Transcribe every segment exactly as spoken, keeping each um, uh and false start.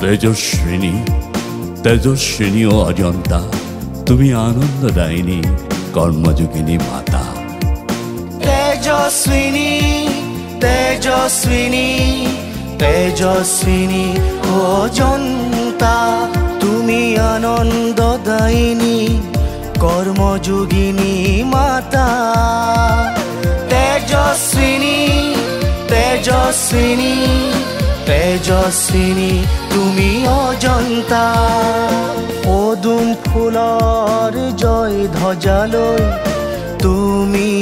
তেজস্বিনী তেজস্বিনী ও অজন্তা, তুমি আনন্দদায়িনী কর্মযোগিনী মাতা। তেজস্বিনী তেজস্বিনী তেজস্বিনী অজন্তা, তুমি আনন্দদায়িনী কর্মযোগিনী মাতা। তেজস্বিনী তেজস্বিনী তেজস্বিনী তুমি অজন্তা। পদুম ফুলৰ জয় ধ্বজালৈ তুমি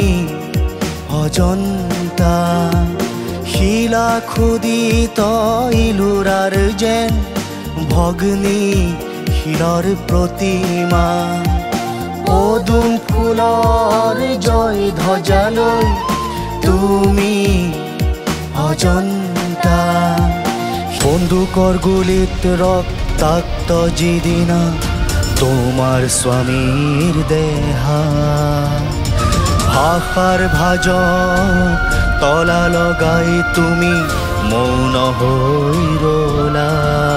অজন্তা। শিলা খোদিত ইলোৰাৰ যেন ভগ্নী শিলৰ প্ৰতিমা। পদুম ফুলৰ জয় ধ্বজালৈ তুমি অজন্তা। বন্দুকৰ গুলিত ৰক্তাক্ত যিদিনা তোমাৰ স্বামীৰ দেহা। ভাষাৰ ভাজ তলা লগাই তুমি মৌন হৈ ৰলা।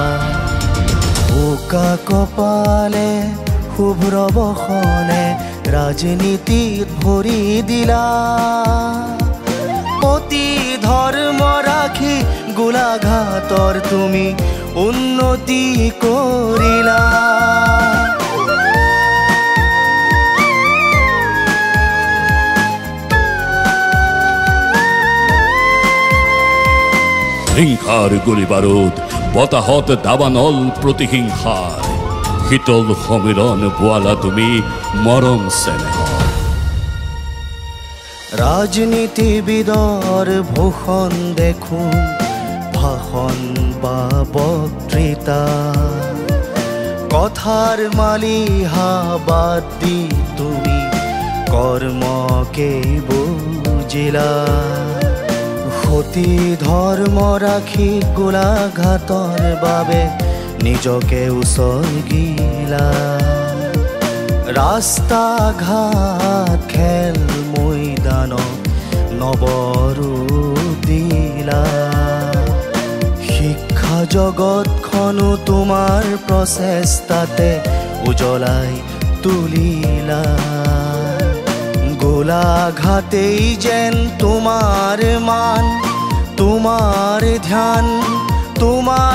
বোকা কপালে শুভ্ৰ বসনে ৰাজনীতিত ভৰি দিলা। অতি ধৰ্ম ৰাখি গোলাঘাটৰ তুমি উন্নতি কৰিলা। হিংসাৰ গুলি বাৰুদ বতাহত দাবানল প্ৰতিহিংসাৰ। শীতল সমীৰণ বোৱালা তুমি মৰম চেনেহ। ৰাজনীতিবিদৰ ভূষণ দেখোন ভাষণ বা বক্তৃতা। কথাৰ মালিহা বাদ দি তুমি কৰ্মকেই বুজিলা। সতী ধৰ্ম ৰাখি গোলাঘাটৰ বাবে নিজকে উচৰ্গিলা। ৰাস্তা ঘাট খেল মৈদানত নৱৰূপ দিলা। শিক্ষা জগতখনো তোমাৰ প্ৰচেষ্টাতে উজ্বলাই তুলিলা। গোলাঘাটেই যেন তোমাৰ মান, তোমাৰ ধ্যান, তোমাৰ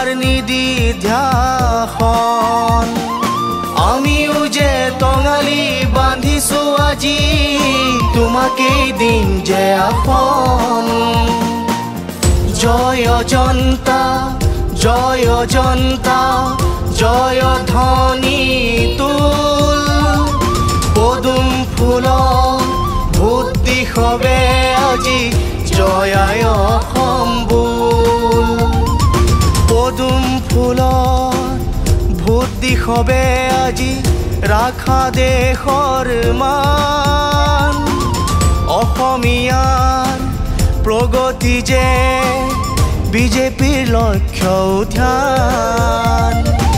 নিদিধ্যাসন। আমিও যে টঙালি বান্ধিছো আজি, তোমাকেই দিম যে আসন। জয় অজন্তা জয় অজন্তা জয় ধ্বনি তুল। পদুম ফুল ভূতি হবে আজি জয়ায় সম্বুল। পদুম ফুল ভূতি হবে আজি ৰাখা দেশৰ মান। অসমীয়াৰ প্ৰগতি যে বিজেপিৰ লক্ষ্য ধ্যান।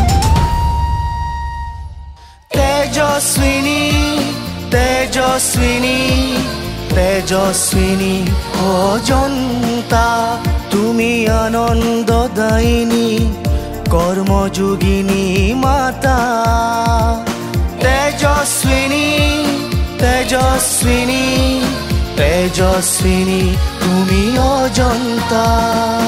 তেজস্বিনী তেজস্বিনী তেজস্বিনী অজন্তা, তুমি আনন্দদায়িনী কর্মযোগিনী মাতা। তেজস্বিনী তেজস্বিনী তেজস্বিনী তুমি অজন্তা।